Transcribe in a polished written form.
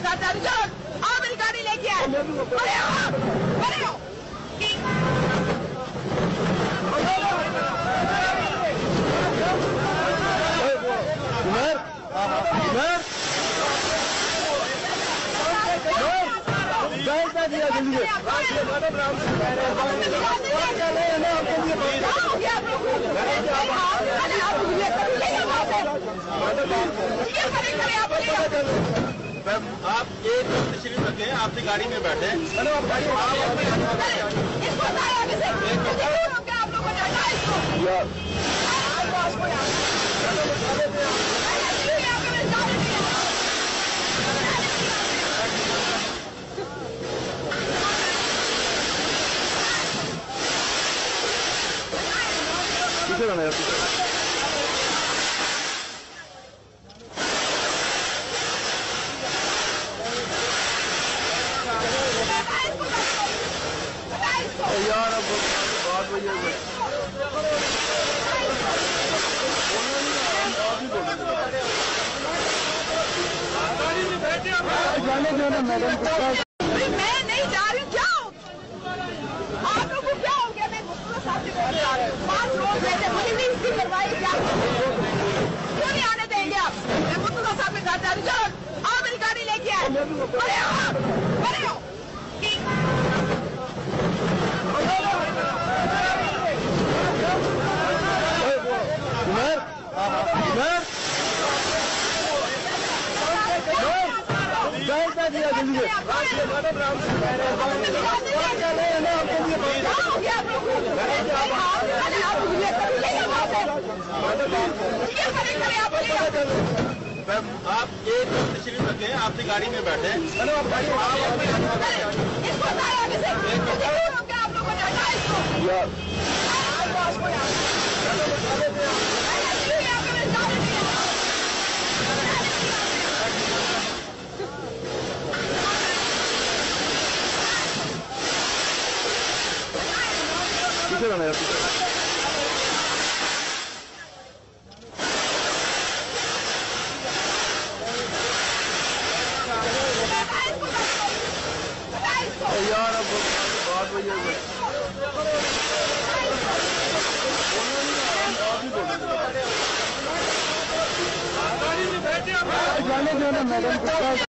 साथ जा रही हो। आओ मेरी गाड़ी लेके आए। बड़े हो, बड़े हो। आप एक तशरीफ रखें, आपकी गाड़ी में बैठे। पीछे रहना यार, यार अब बात वही है। जाने दो ना मैडम, मैं नहीं जा रही हूँ। क्या आप लोगों को क्या हो गया? मैं मुफ्ती साहब से बोल रहा हूँ, 5 लोग बैठे, मुझे नहीं इसकी परवाह है। क्या क्यों नहीं आने देंगे आप? मैं मुफ्ती साहब के साथ जा रही हूँ। आओ मेरी गाड़ी लेके आए। बड़े हो, बड़े हो। आप एक तशरीफ रखें, आपकी गाड़ी में बैठे। आप लोगों ने पीछे रहना यार, यार अब बात वही है। जाने दो ना मैडम।